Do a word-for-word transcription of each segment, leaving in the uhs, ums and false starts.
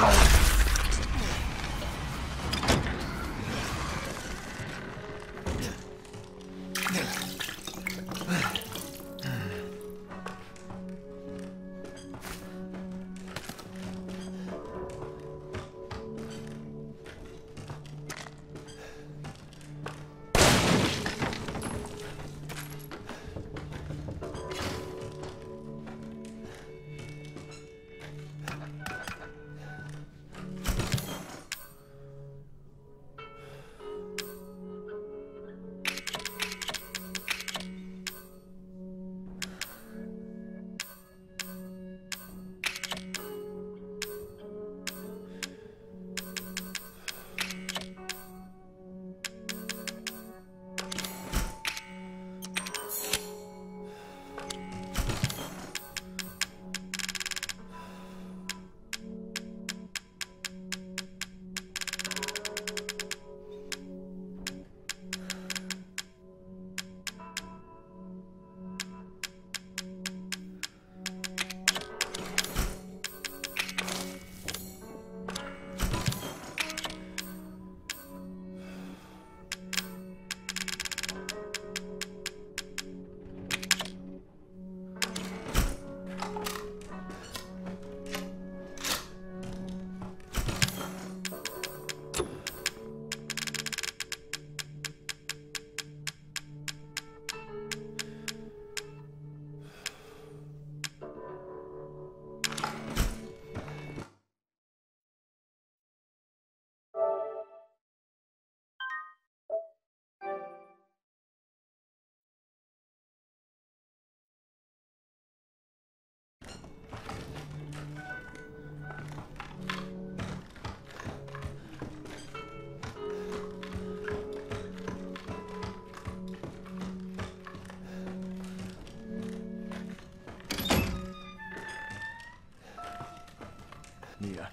Mia.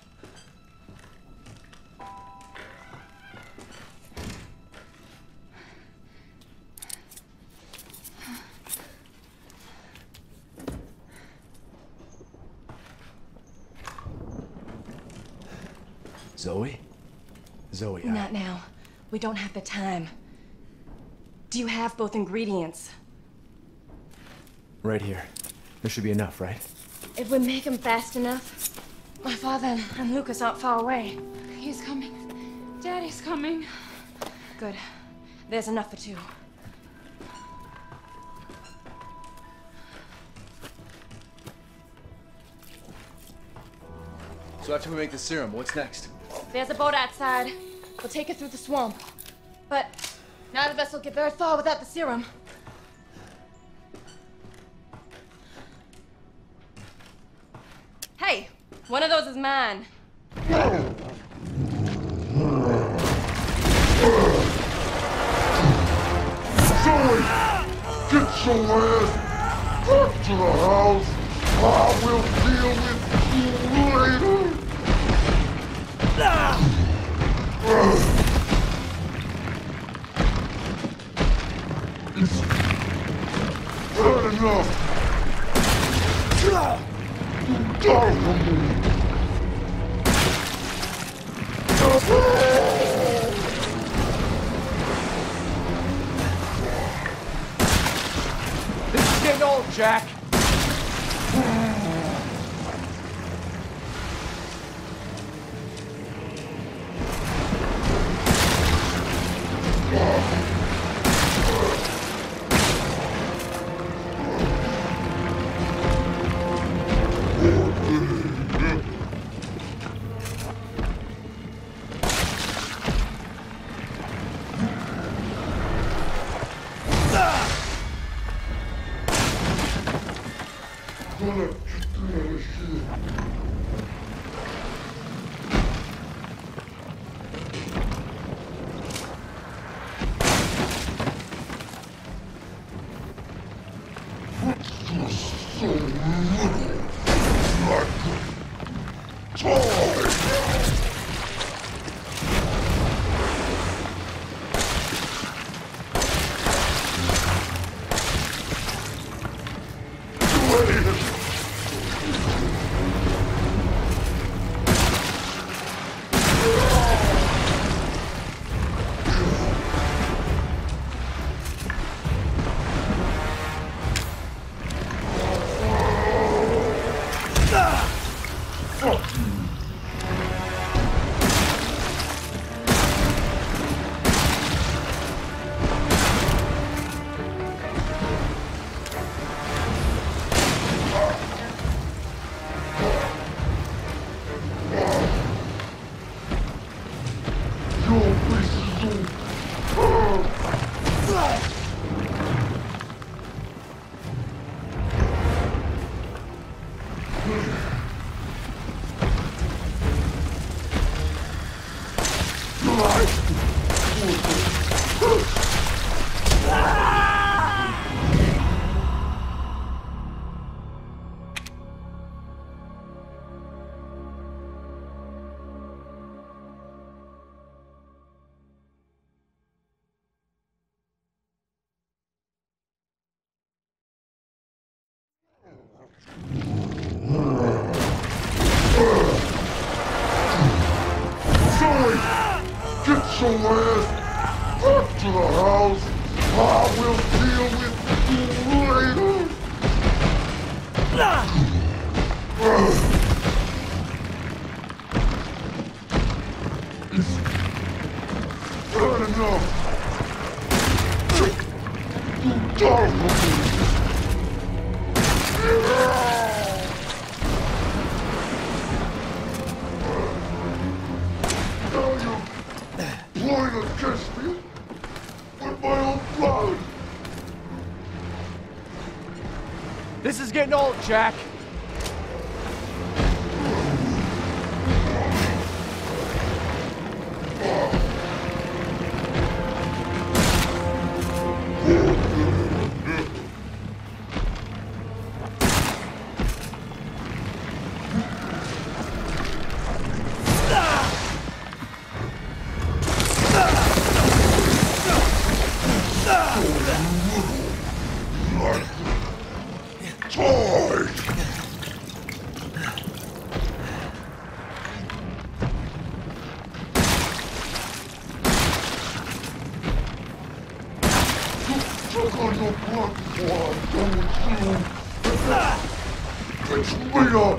Zoe? Zoe, I... Not now. We don't have the time. Do you have both ingredients? Right here. There should be enough, right? If we make them fast enough, my father and Lucas aren't far away. He's coming. Daddy's coming. Good. There's enough for two. So after we make the serum, what's next? There's a boat outside. We'll take it through the swamp. But neither of us will get very far without the serum. Hey, one of those is mine. Zoe! Get your ass back to the house! I will deal with you later! It's bad enough! You die from me! This is getting old, Jack! Zoe! Get your ass back to the house! I will deal with you later! It's bad enough! You dog! Now you're playing against me with my own blood! This is getting old, Jack. Toy! Suck on your blood before I'm done with you! It's later!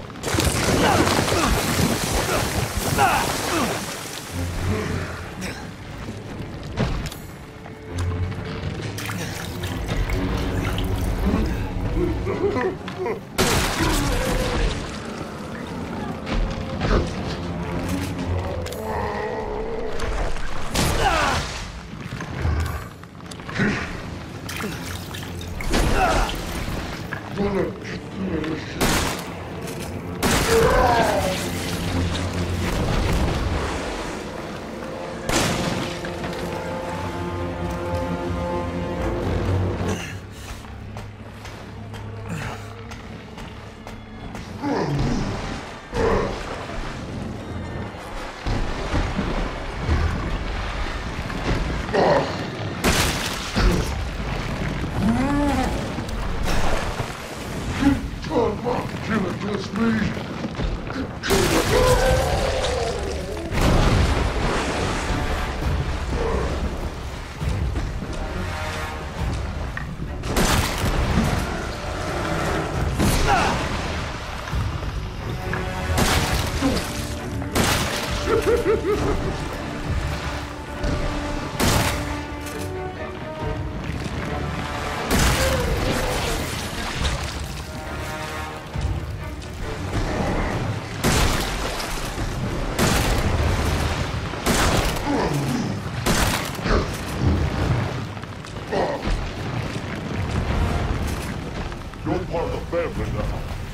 You're part of the family now.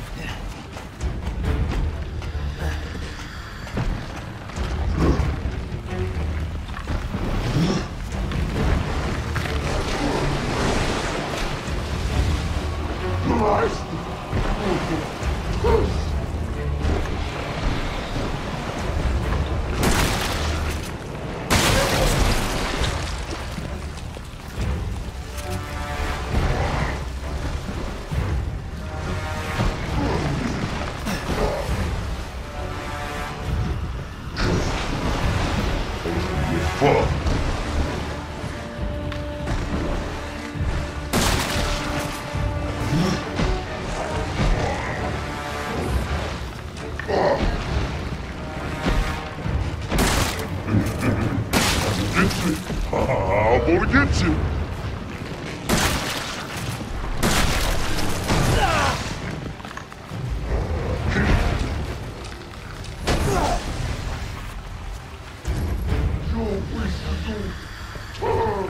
Fuck. I'm gonna get you. You're wasting your time.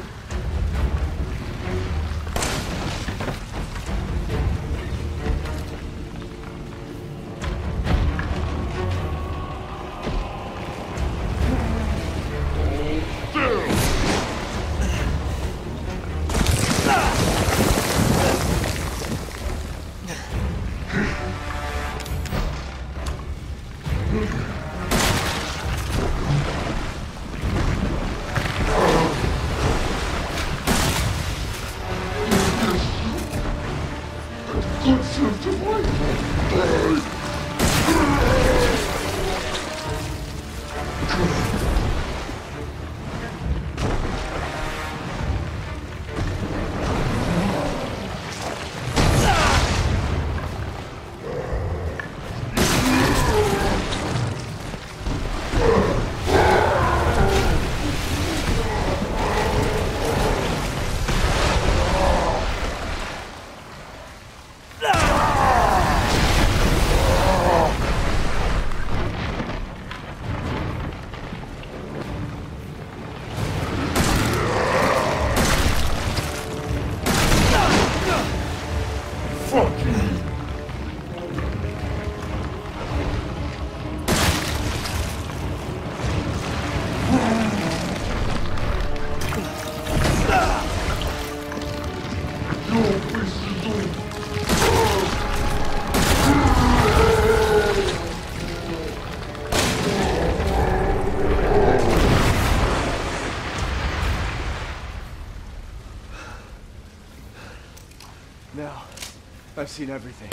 I've seen everything.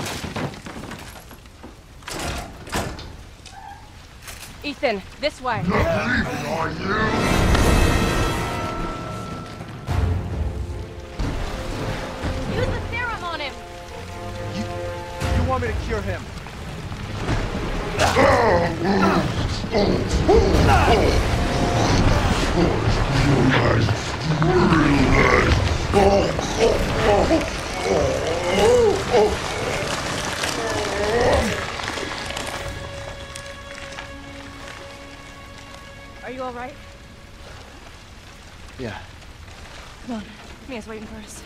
Ethan, this way. Not leaving, are you? Use the serum on him. You, you want me to cure him? Are you all right? Yeah. Come on. Mia's waiting for us.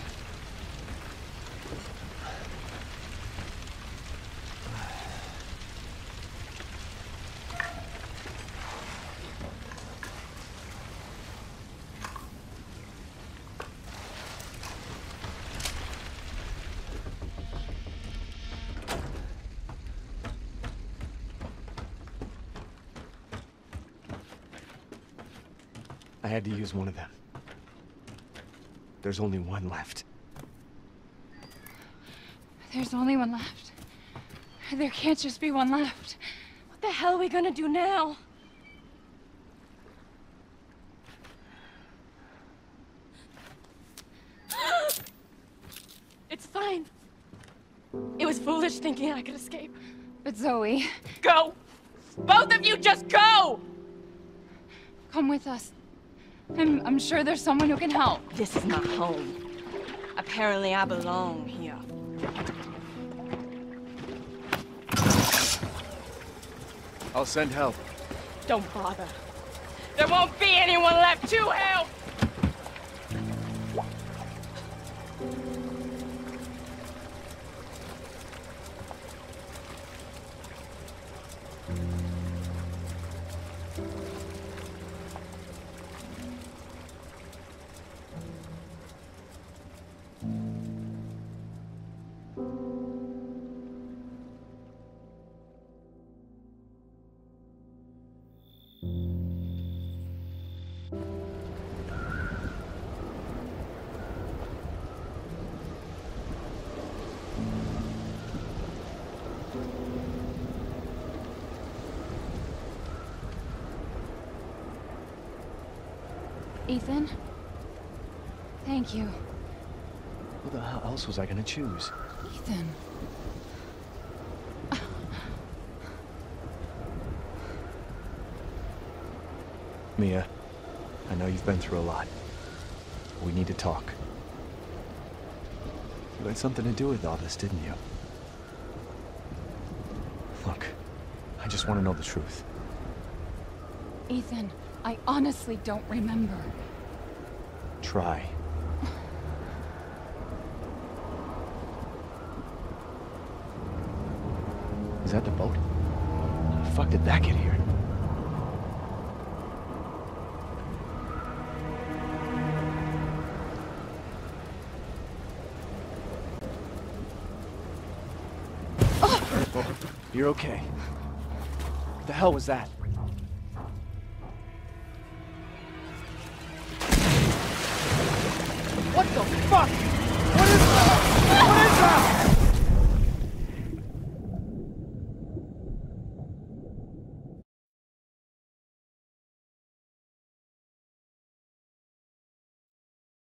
I had to use one of them. There's only one left. There's only one left. There can't just be one left. What the hell are we gonna do now? It's fine. It was foolish thinking I could escape. But Zoe, Go! Both of you just go! come with us. I'm, I'm sure there's someone who can help. This is not home. Apparently I belong here. I'll send help. Don't bother. There won't be anyone left to help! Ethan? Thank you. Who the hell else was I gonna choose? Ethan. Mia, I know you've been through a lot. We need to talk. You had something to do with all this, didn't you? Look, I just want to know the truth. Ethan, I honestly don't remember. Try. Is that the boat? How the fuck did that get here? Oh, you're okay. What the hell was that? What the fuck? What is that? What is that?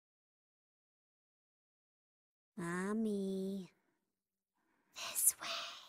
Mommy. This way.